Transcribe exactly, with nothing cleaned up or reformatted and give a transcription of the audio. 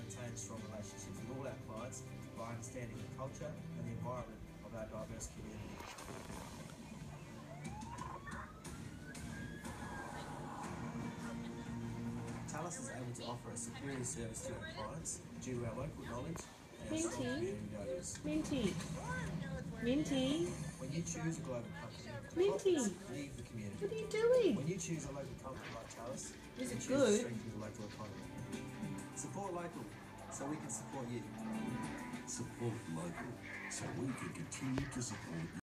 maintain strong relationships with all our clients by understanding the culture and the environment of our diverse community. Talus is able to offer a superior service to our clients due to our local knowledge and our strong Minty. community values. Minty. Minty. When you choose a global company, the Minty. profits leave the community. What are you doing? When you choose a local company like Talus, Is you it choose good? to strengthen the local economy. Support local so we can support you. Support local so we can continue to support you.